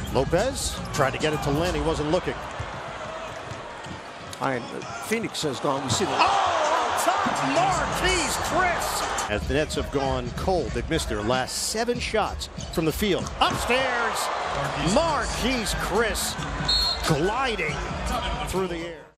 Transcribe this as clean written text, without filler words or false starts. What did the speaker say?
Lopez tried to get it to Lynn. He wasn't looking. Phoenix has gone. We see the top, Marquese Chriss. As the Nets have gone cold, they've missed their last 7 shots from the field. Upstairs, Marquese Chriss gliding through the air.